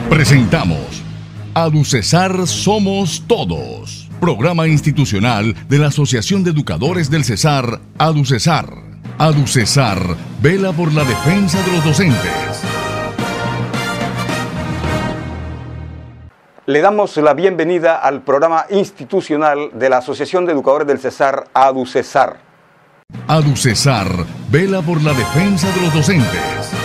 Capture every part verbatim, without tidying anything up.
Presentamos AduCesar Somos Todos, programa institucional de la Asociación de Educadores del Cesar, AduCesar. AduCesar vela por la defensa de los docentes. Le damos la bienvenida al programa institucional de la Asociación de Educadores del Cesar, AduCesar. AduCesar vela por la defensa de los docentes.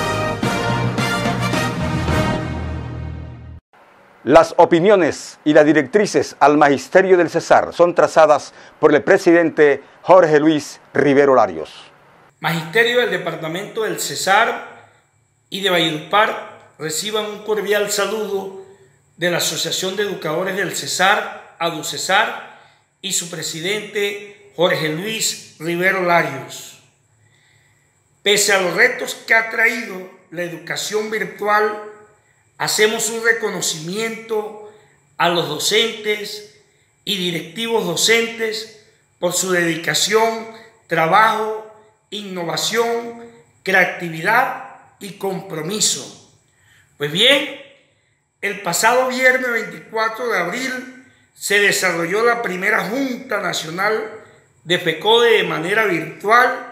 Las opiniones y las directrices al Magisterio del Cesar son trazadas por el presidente Jorge Luis Rivero Larios. Magisterio del Departamento del Cesar y de Valledupar reciban un cordial saludo de la Asociación de Educadores del Cesar, AduCesar, y su presidente Jorge Luis Rivero Larios. Pese a los retos que ha traído la educación virtual, hacemos un reconocimiento a los docentes y directivos docentes por su dedicación, trabajo, innovación, creatividad y compromiso. Pues bien, el pasado viernes veinticuatro de abril se desarrolló la primera Junta Nacional de FECODE de manera virtual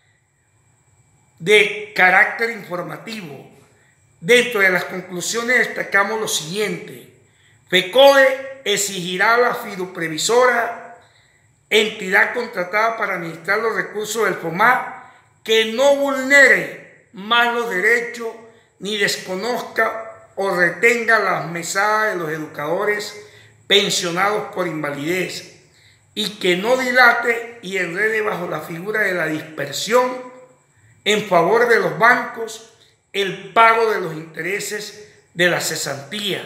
de carácter informativo. Dentro de las conclusiones destacamos lo siguiente: FECODE exigirá a la fiduprevisora, entidad contratada para administrar los recursos del FOMA, que no vulnere más los derechos ni desconozca o retenga las mesadas de los educadores pensionados por invalidez, y que no dilate y enrede bajo la figura de la dispersión en favor de los bancos el pago de los intereses de la cesantía.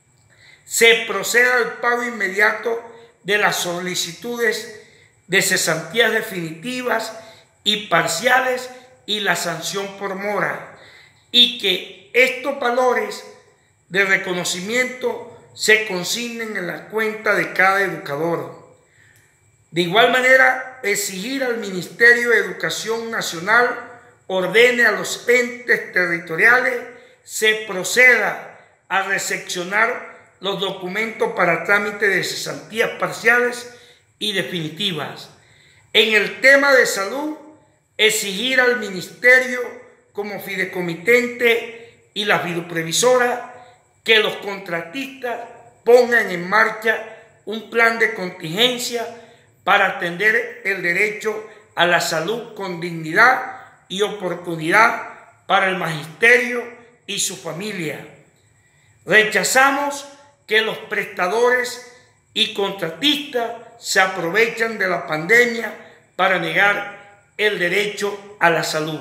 Se proceda al pago inmediato de las solicitudes de cesantías definitivas y parciales y la sanción por mora, y que estos valores de reconocimiento se consignen en la cuenta de cada educador. De igual manera, exigir al Ministerio de Educación Nacional ordene a los entes territoriales se proceda a recepcionar los documentos para trámite de cesantías parciales y definitivas. En el tema de salud, exigir al Ministerio como fideicomitente y la fiduprevisora que los contratistas pongan en marcha un plan de contingencia para atender el derecho a la salud con dignidad y oportunidad para el magisterio y su familia. Rechazamos que los prestadores y contratistas se aprovechan de la pandemia para negar el derecho a la salud.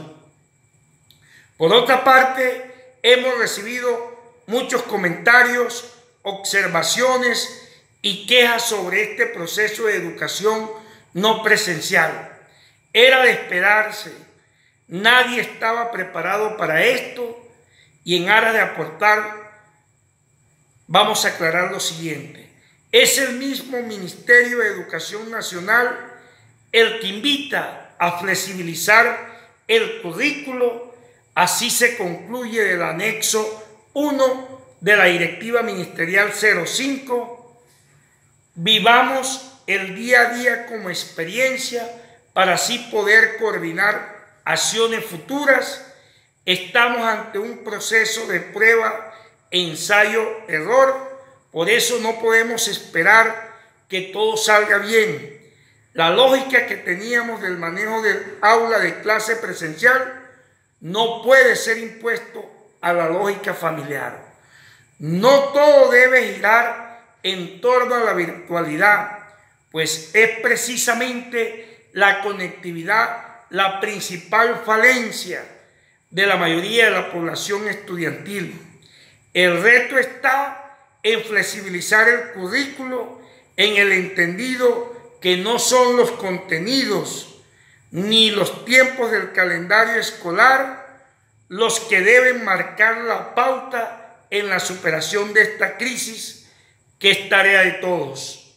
Por otra parte, hemos recibido muchos comentarios, observaciones y quejas sobre este proceso de educación no presencial. Era de esperarse. Nadie estaba preparado para esto, y en aras de aportar vamos a aclarar lo siguiente. Es el mismo Ministerio de Educación Nacional el que invita a flexibilizar el currículo. Así se concluye del anexo uno de la Directiva Ministerial cero cinco. Vivamos el día a día como experiencia para así poder coordinar acciones futuras. Estamos ante un proceso de prueba, ensayo, error. Por eso no podemos esperar que todo salga bien. La lógica que teníamos del manejo del aula de clase presencial no puede ser impuesto a la lógica familiar. No todo debe girar en torno a la virtualidad, pues es precisamente la conectividad la principal falencia de la mayoría de la población estudiantil. El reto está en flexibilizar el currículo en el entendido que no son los contenidos ni los tiempos del calendario escolar los que deben marcar la pauta en la superación de esta crisis, que es tarea de todos.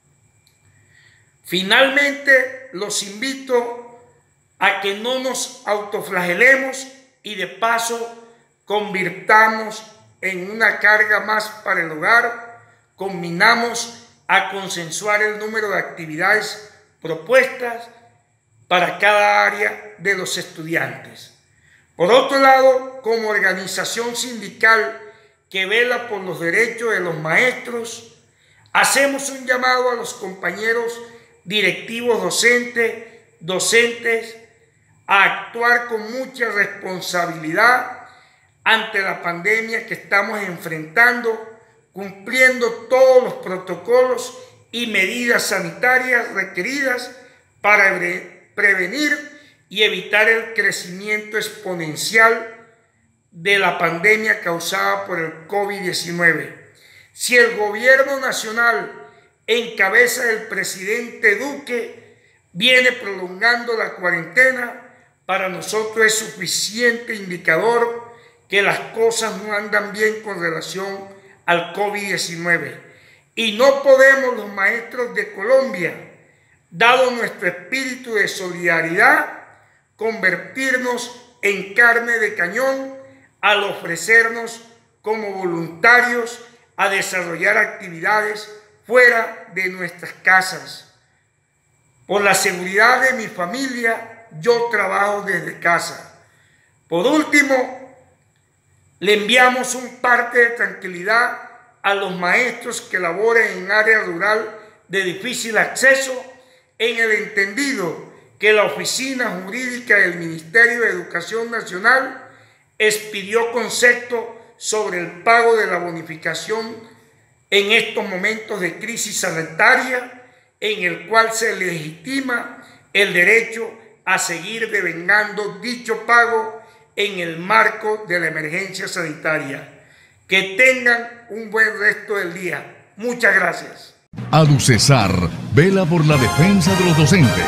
Finalmente, los invito a que no nos autoflagelemos y de paso convirtamos en una carga más para el hogar, combinamos a consensuar el número de actividades propuestas para cada área de los estudiantes. Por otro lado, como organización sindical que vela por los derechos de los maestros, hacemos un llamado a los compañeros directivos docentes, docentes a actuar con mucha responsabilidad ante la pandemia que estamos enfrentando, cumpliendo todos los protocolos y medidas sanitarias requeridas para prevenir y evitar el crecimiento exponencial de la pandemia causada por el COVID diecinueve. Si el gobierno nacional, en cabeza del presidente Duque, viene prolongando la cuarentena, para nosotros es suficiente indicador que las cosas no andan bien con relación al COVID diecinueve. Y no podemos los maestros de Colombia, dado nuestro espíritu de solidaridad, convertirnos en carne de cañón al ofrecernos como voluntarios a desarrollar actividades fuera de nuestras casas. Por la seguridad de mi familia, yo trabajo desde casa. Por último, le enviamos un parte de tranquilidad a los maestros que laboren en área rural de difícil acceso, en el entendido que la Oficina Jurídica del Ministerio de Educación Nacional expidió concepto sobre el pago de la bonificación en estos momentos de crisis sanitaria, en el cual se legitima el derecho a seguir devengando dicho pago en el marco de la emergencia sanitaria. Que tengan un buen resto del día. Muchas gracias. ADUCESAR vela por la defensa de los docentes.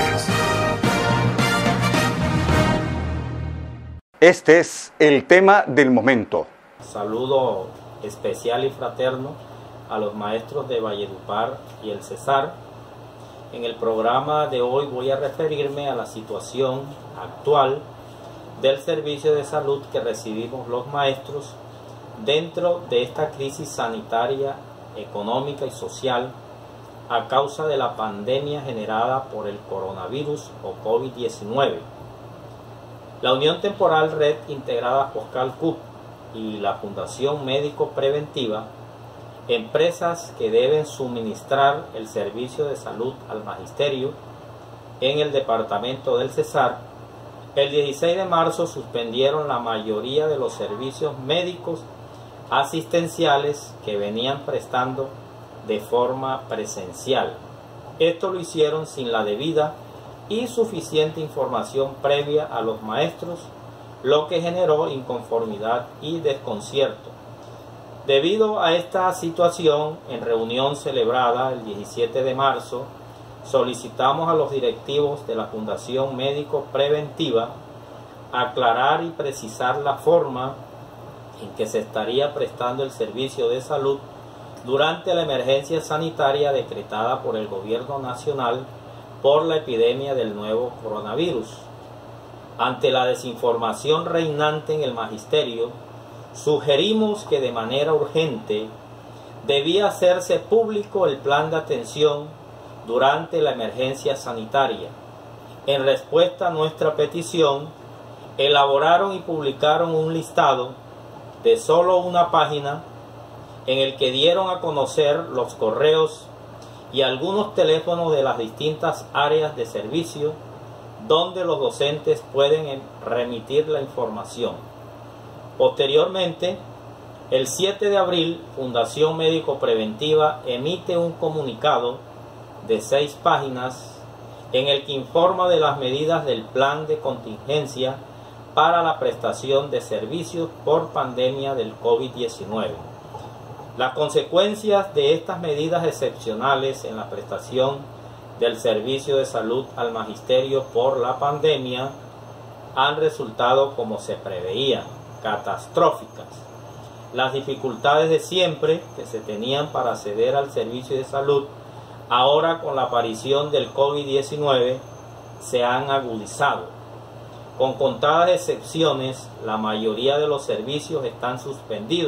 Este es el tema del momento. Saludo especial y fraterno a los maestros de Valledupar y el Cesar. En el programa de hoy voy a referirme a la situación actual del servicio de salud que recibimos los maestros dentro de esta crisis sanitaria, económica y social a causa de la pandemia generada por el coronavirus o COVID diecinueve. La Unión Temporal Red Integrada Poscal C U P y la Fundación Médico Preventiva, empresas que deben suministrar el servicio de salud al magisterio en el departamento del Cesar, el dieciséis de marzo suspendieron la mayoría de los servicios médicos asistenciales que venían prestando de forma presencial. Esto lo hicieron sin la debida y suficiente información previa a los maestros, lo que generó inconformidad y desconcierto. Debido a esta situación, en reunión celebrada el diecisiete de marzo, solicitamos a los directivos de la Fundación Médico Preventiva aclarar y precisar la forma en que se estaría prestando el servicio de salud durante la emergencia sanitaria decretada por el Gobierno Nacional por la epidemia del nuevo coronavirus. Ante la desinformación reinante en el magisterio, sugerimos que de manera urgente debía hacerse público el plan de atención durante la emergencia sanitaria. En respuesta a nuestra petición, elaboraron y publicaron un listado de solo una página en el que dieron a conocer los correos y algunos teléfonos de las distintas áreas de servicio donde los docentes pueden remitir la información. Posteriormente, el siete de abril, Fundación Médico Preventiva emite un comunicado de seis páginas en el que informa de las medidas del plan de contingencia para la prestación de servicios por pandemia del COVID diecinueve. Las consecuencias de estas medidas excepcionales en la prestación del servicio de salud al magisterio por la pandemia han resultado, como se preveía, catastróficas. Las dificultades de siempre que se tenían para acceder al servicio de salud, ahora con la aparición del COVID diecinueve, se han agudizado. Con contadas excepciones, la mayoría de los servicios están suspendidos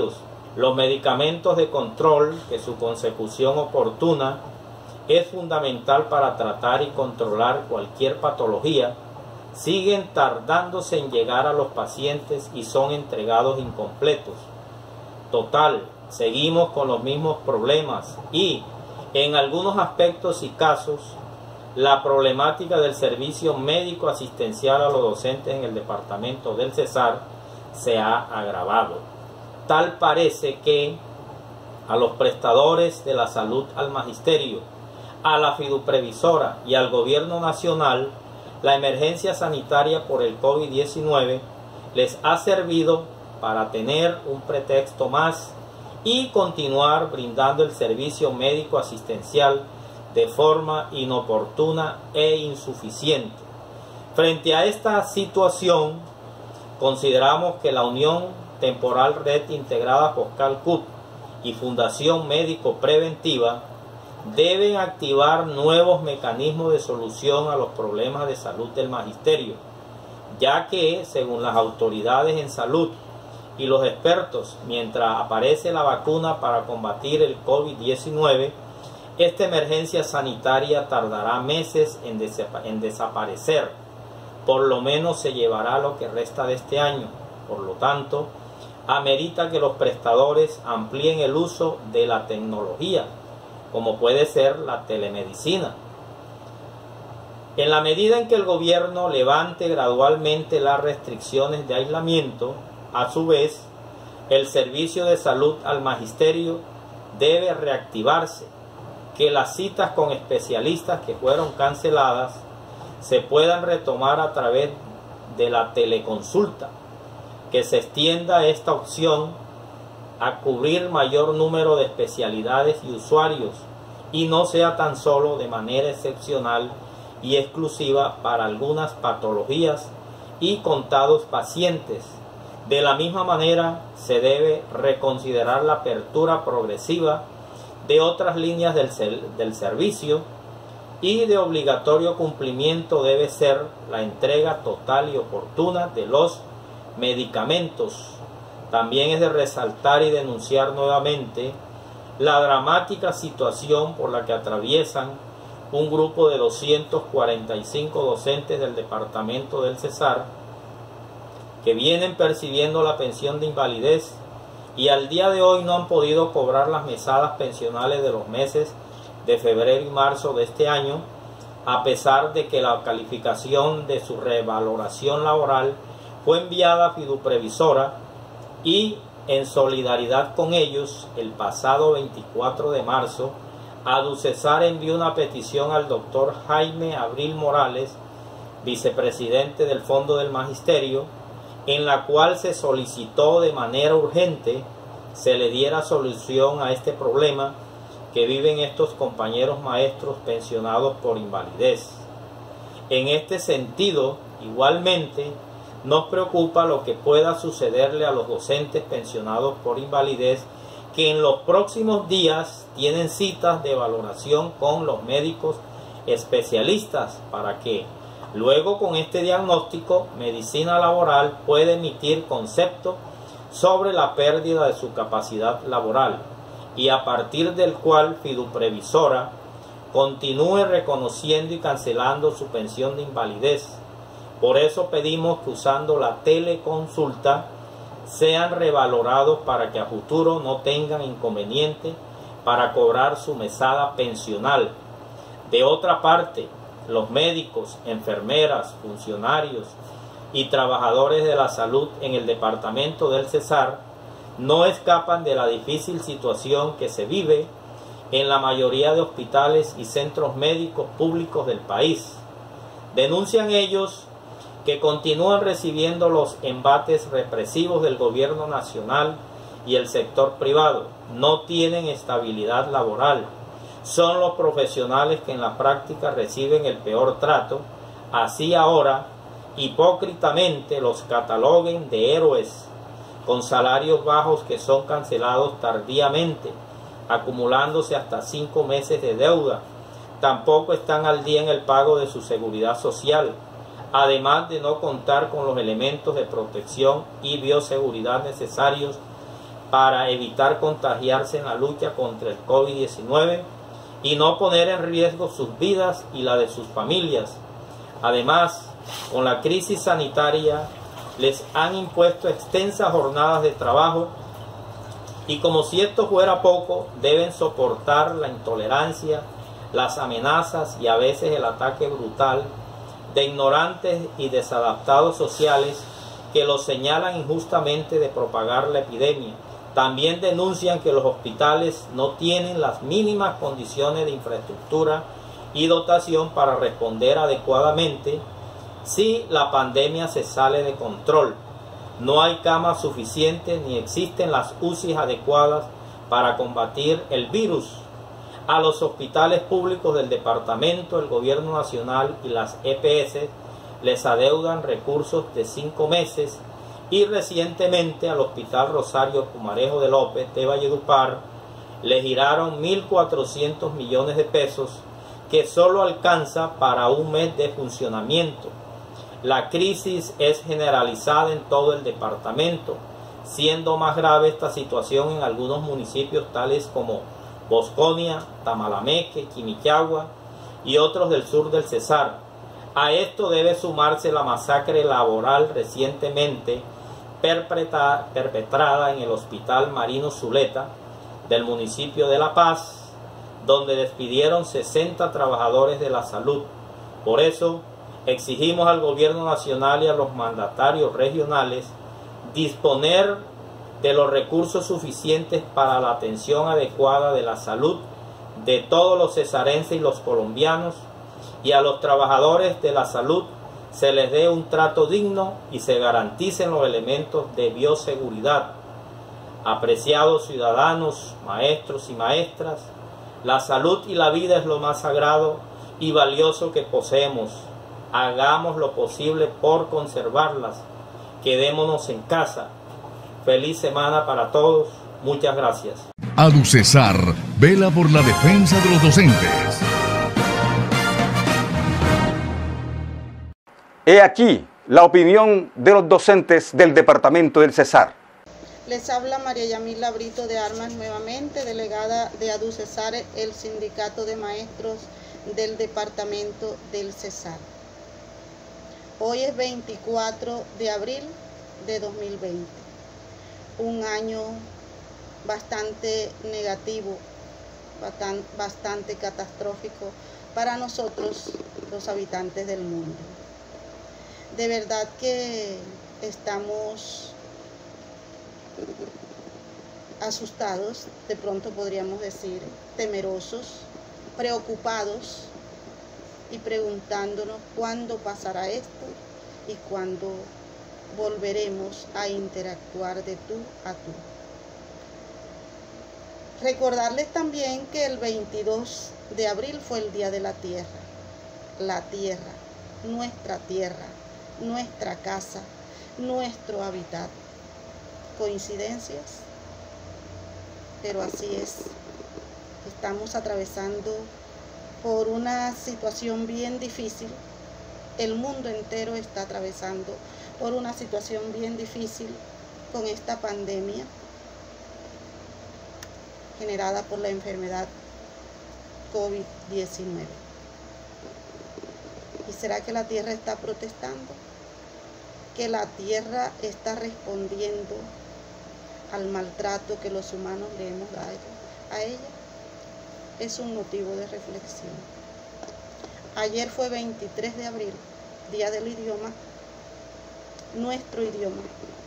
Los medicamentos de control, que su consecución oportuna es fundamental para tratar y controlar cualquier patología, siguen tardándose en llegar a los pacientes y son entregados incompletos. Total, seguimos con los mismos problemas y, en algunos aspectos y casos, la problemática del servicio médico asistencial a los docentes en el departamento del Cesar se ha agravado. Tal parece que a los prestadores de la salud, al magisterio, a la fiduprevisora y al gobierno nacional, la emergencia sanitaria por el COVID diecinueve les ha servido para tener un pretexto más y continuar brindando el servicio médico asistencial de forma inoportuna e insuficiente. Frente a esta situación, consideramos que la Unión Temporal Red Integrada Foscal-C U T y Fundación Médico Preventiva deben activar nuevos mecanismos de solución a los problemas de salud del magisterio, ya que, según las autoridades en salud y los expertos, mientras aparece la vacuna para combatir el COVID diecinueve, esta emergencia sanitaria tardará meses en, des en desaparecer. Por lo menos se llevará lo que resta de este año. Por lo tanto, amerita que los prestadores amplíen el uso de la tecnología, como puede ser la telemedicina. En la medida en que el gobierno levante gradualmente las restricciones de aislamiento, a su vez, el servicio de salud al magisterio debe reactivarse, que las citas con especialistas que fueron canceladas se puedan retomar a través de la teleconsulta, que se extienda esta opción a cubrir mayor número de especialidades y usuarios y no sea tan solo de manera excepcional y exclusiva para algunas patologías y contados pacientes. De la misma manera, se debe reconsiderar la apertura progresiva de otras líneas del, del servicio y de obligatorio cumplimiento debe ser la entrega total y oportuna de los medicamentos. También es de resaltar y denunciar nuevamente la dramática situación por la que atraviesan un grupo de doscientos cuarenta y cinco docentes del departamento del Cesar que vienen percibiendo la pensión de invalidez y al día de hoy no han podido cobrar las mesadas pensionales de los meses de febrero y marzo de este año, a pesar de que la calificación de su revaloración laboral fue enviada a fiduprevisora y, en solidaridad con ellos, el pasado veinticuatro de marzo, ADUCESAR envió una petición al doctor Jaime Abril Morales, vicepresidente del Fondo del Magisterio, en la cual se solicitó de manera urgente se le diera solución a este problema que viven estos compañeros maestros pensionados por invalidez. En este sentido, igualmente, nos preocupa lo que pueda sucederle a los docentes pensionados por invalidez que en los próximos días tienen citas de valoración con los médicos especialistas para que luego, con este diagnóstico, medicina laboral puede emitir concepto sobre la pérdida de su capacidad laboral y a partir del cual fiduprevisora continúe reconociendo y cancelando su pensión de invalidez. Por eso pedimos que usando la teleconsulta sean revalorados para que a futuro no tengan inconveniente para cobrar su mesada pensional. De otra parte, los médicos, enfermeras, funcionarios y trabajadores de la salud en el departamento del Cesar no escapan de la difícil situación que se vive en la mayoría de hospitales y centros médicos públicos del país. Denuncian ellos que continúan recibiendo los embates represivos del gobierno nacional y el sector privado. No tienen estabilidad laboral. Son los profesionales que en la práctica reciben el peor trato. Así ahora, hipócritamente, los cataloguen de héroes con salarios bajos que son cancelados tardíamente, acumulándose hasta cinco meses de deuda. Tampoco están al día en el pago de su seguridad social, además de no contar con los elementos de protección y bioseguridad necesarios para evitar contagiarse en la lucha contra el COVID diecinueve y no poner en riesgo sus vidas y la de sus familias. Además, con la crisis sanitaria les han impuesto extensas jornadas de trabajo y, como si esto fuera poco, deben soportar la intolerancia, las amenazas y a veces el ataque brutal de ignorantes y desadaptados sociales que los señalan injustamente de propagar la epidemia. También denuncian que los hospitales no tienen las mínimas condiciones de infraestructura y dotación para responder adecuadamente si la pandemia se sale de control. No hay camas suficientes ni existen las U C I adecuadas para combatir el virus. A los hospitales públicos del departamento, el gobierno nacional y las E P S les adeudan recursos de cinco meses y recientemente al Hospital Rosario Pumarejo de López de Valledupar le giraron mil cuatrocientos millones de pesos que solo alcanza para un mes de funcionamiento. La crisis es generalizada en todo el departamento, siendo más grave esta situación en algunos municipios tales como Bosconia, Tamalameque, Quimichagua y otros del sur del Cesar. A esto debe sumarse la masacre laboral recientemente perpetrada en el Hospital Marino Zuleta del municipio de La Paz, donde despidieron sesenta trabajadores de la salud. Por eso, exigimos al gobierno nacional y a los mandatarios regionales disponer de los recursos suficientes para la atención adecuada de la salud de todos los cesarenses y los colombianos, y a los trabajadores de la salud se les dé un trato digno y se garanticen los elementos de bioseguridad. Apreciados ciudadanos, maestros y maestras, la salud y la vida es lo más sagrado y valioso que poseemos. Hagamos lo posible por conservarlas. Quedémonos en casa. Feliz semana para todos. Muchas gracias. ADUCESAR vela por la defensa de los docentes. He aquí la opinión de los docentes del departamento del Cesar. Les habla María Yamila Brito de Armas nuevamente, delegada de ADUCESAR, el sindicato de maestros del departamento del Cesar. Hoy es veinticuatro de abril de dos mil veinte, un año bastante negativo, bastante, bastante catastrófico para nosotros los habitantes del mundo. De verdad que estamos asustados, de pronto podríamos decir temerosos, preocupados y preguntándonos cuándo pasará esto y cuándo volveremos a interactuar de tú a tú. Recordarles también que el veintidós de abril fue el Día de la Tierra. La tierra, nuestra tierra, nuestra casa, nuestro hábitat. ¿Coincidencias? Pero así es. Estamos atravesando por una situación bien difícil. El mundo entero está atravesando por una situación bien difícil con esta pandemia generada por la enfermedad COVID diecinueve. ¿Y será que la tierra está protestando? ¿Que la tierra está respondiendo al maltrato que los humanos le hemos dado a ella? Es un motivo de reflexión. Ayer fue veintitrés de abril, Día del Idioma, nuestro idioma.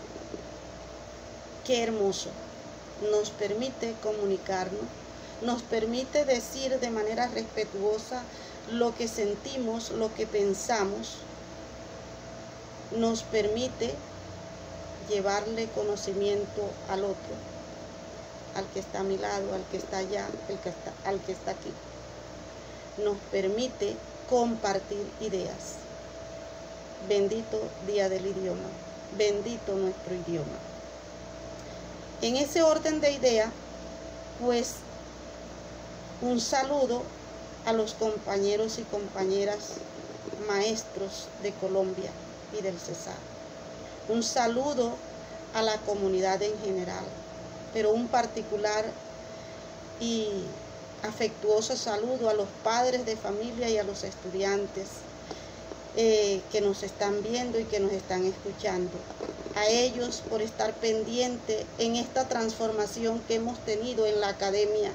Qué hermoso. Nos permite comunicarnos, nos permite decir de manera respetuosa lo que sentimos, lo que pensamos, nos permite llevarle conocimiento al otro, al que está a mi lado, al que está allá, al que está, al que está aquí. Nos permite compartir ideas. Bendito Día del Idioma, bendito nuestro idioma. En ese orden de ideas, pues, un saludo a los compañeros y compañeras maestros de Colombia y del Cesar. Un saludo a la comunidad en general. pero un particular y afectuoso saludo a los padres de familia y a los estudiantes eh, que nos están viendo y que nos están escuchando. A ellos por estar pendiente en esta transformación que hemos tenido en la academia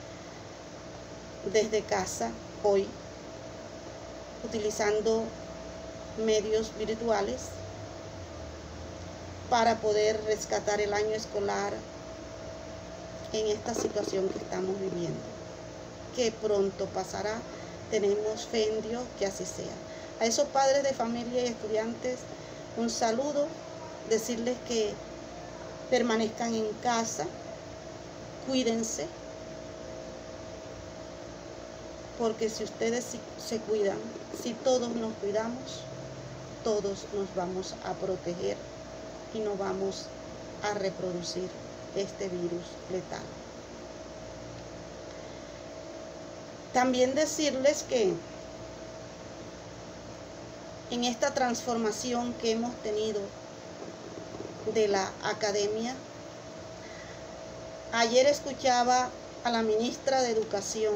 desde casa hoy, utilizando medios virtuales para poder rescatar el año escolar en esta situación que estamos viviendo, que pronto pasará. Tenemos fe en Dios que así sea. A esos padres de familia y estudiantes, un saludo, decirles que permanezcan en casa, cuídense, porque si ustedes se cuidan, si todos nos cuidamos, todos nos vamos a proteger y no vamos a reproducir este virus letal. También decirles que en esta transformación que hemos tenido de la academia, ayer escuchaba a la ministra de Educación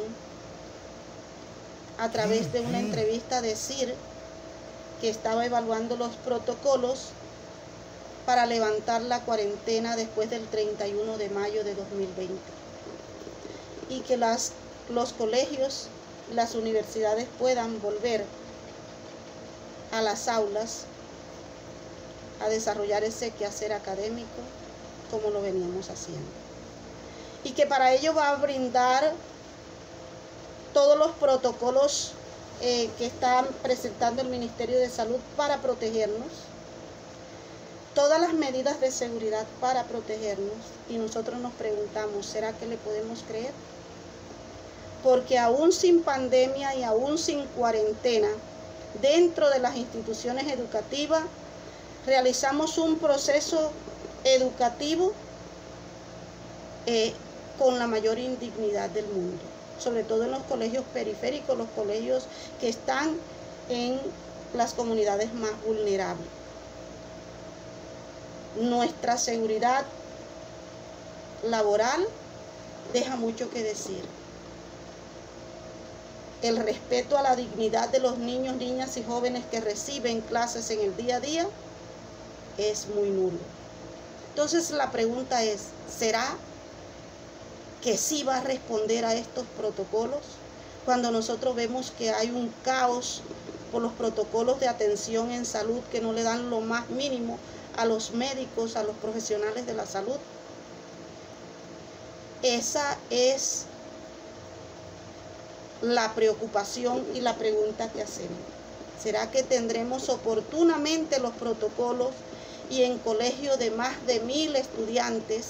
a través de una entrevista decir que estaba evaluando los protocolos para levantar la cuarentena después del treinta y uno de mayo de dos mil veinte y que las, los colegios, las universidades puedan volver a las aulas a desarrollar ese quehacer académico como lo veníamos haciendo. Y que para ello va a brindar todos los protocolos eh, que está presentando el Ministerio de Salud para protegernos, todas las medidas de seguridad para protegernos, y nosotros nos preguntamos, ¿será que le podemos creer? Porque aún sin pandemia y aún sin cuarentena, dentro de las instituciones educativas, realizamos un proceso educativo eh, con la mayor indignidad del mundo, sobre todo en los colegios periféricos, los colegios que están en las comunidades más vulnerables. Nuestra seguridad laboral deja mucho que decir. El respeto a la dignidad de los niños, niñas y jóvenes que reciben clases en el día a día es muy nulo. Entonces la pregunta es, ¿será que sí va a responder a estos protocolos? Cuando nosotros vemos que hay un caos por los protocolos de atención en salud que no le dan lo más mínimo a los médicos, a los profesionales de la salud. Esa es la preocupación y la pregunta que hacemos. ¿Será que tendremos oportunamente los protocolos y en colegios de más de mil estudiantes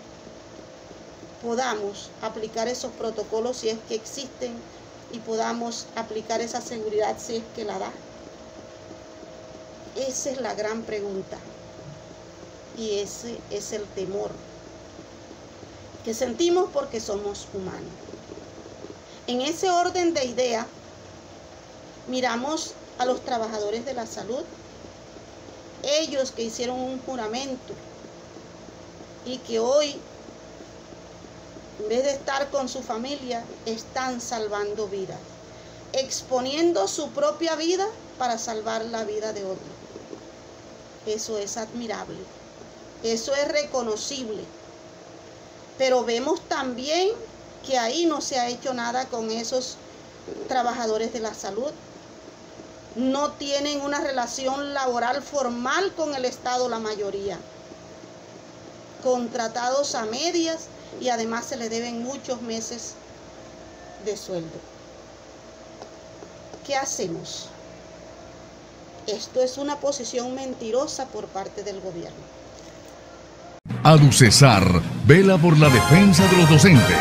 podamos aplicar esos protocolos si es que existen y podamos aplicar esa seguridad si es que la da? Esa es la gran pregunta y ese es el temor que sentimos porque somos humanos. En ese orden de ideas, miramos a los trabajadores de la salud, ellos que hicieron un juramento y que hoy, en vez de estar con su familia, están salvando vidas, exponiendo su propia vida para salvar la vida de otros. Eso es admirable, eso es reconocible, pero vemos también que ahí no se ha hecho nada con esos trabajadores de la salud. No tienen una relación laboral formal con el Estado la mayoría. Contratados a medias y además se les deben muchos meses de sueldo. ¿Qué hacemos? Esto es una posición mentirosa por parte del gobierno. ADUCESAR vela por la defensa de los docentes.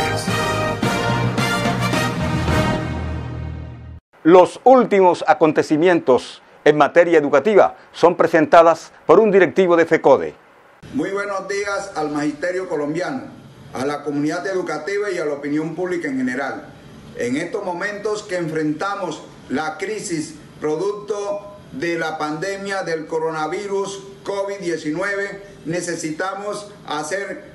Los últimos acontecimientos en materia educativa son presentadas por un directivo de FECODE. Muy buenos días al magisterio colombiano, a la comunidad educativa y a la opinión pública en general. En estos momentos que enfrentamos la crisis producto de la pandemia del coronavirus COVID diecinueve, necesitamos hacer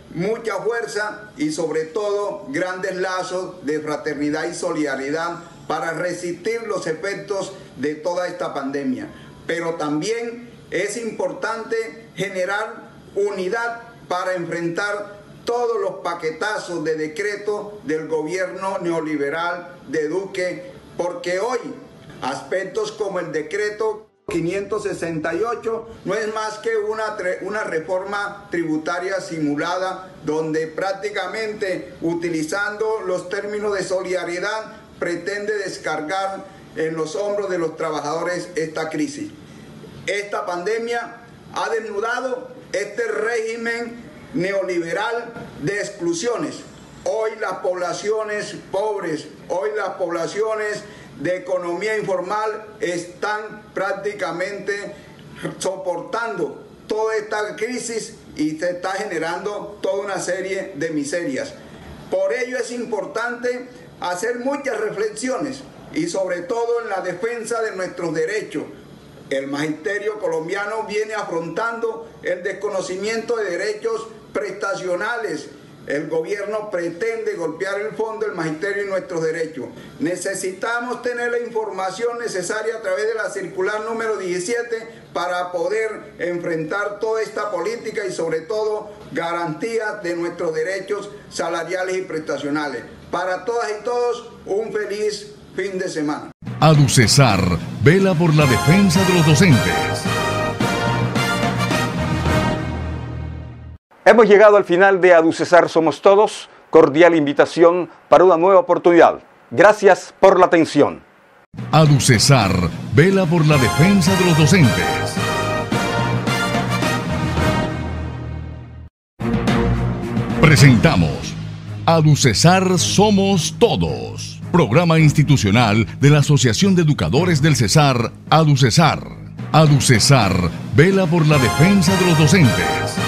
mucha fuerza y sobre todo grandes lazos de fraternidad y solidaridad para resistir los efectos de toda esta pandemia. Pero también es importante generar unidad para enfrentar todos los paquetazos de decreto del gobierno neoliberal de Duque, porque hoy aspectos como el decreto quinientos sesenta y ocho no es más que una, una reforma tributaria simulada, donde prácticamente utilizando los términos de solidaridad pretende descargar en los hombros de los trabajadores esta crisis. Esta pandemia ha desnudado este régimen neoliberal de exclusiones. Hoy las poblaciones pobres, hoy las poblaciones de economía informal están prácticamente soportando toda esta crisis y se está generando toda una serie de miserias. Por ello es importante hacer muchas reflexiones y sobre todo en la defensa de nuestros derechos. El magisterio colombiano viene afrontando el desconocimiento de derechos prestacionales. El gobierno pretende golpear el fondo del magisterio y nuestros derechos. Necesitamos tener la información necesaria a través de la circular número diecisiete para poder enfrentar toda esta política y sobre todo garantías de nuestros derechos salariales y prestacionales. Para todas y todos, un feliz fin de semana. ADUCESAR vela por la defensa de los docentes. Hemos llegado al final de ADUCESAR Somos Todos. Cordial invitación para una nueva oportunidad. Gracias por la atención. ADUCESAR vela por la defensa de los docentes. Presentamos ADUCESAR Somos Todos, programa institucional de la Asociación de Educadores del Cesar, ADUCESAR. ADUCESAR vela por la defensa de los docentes.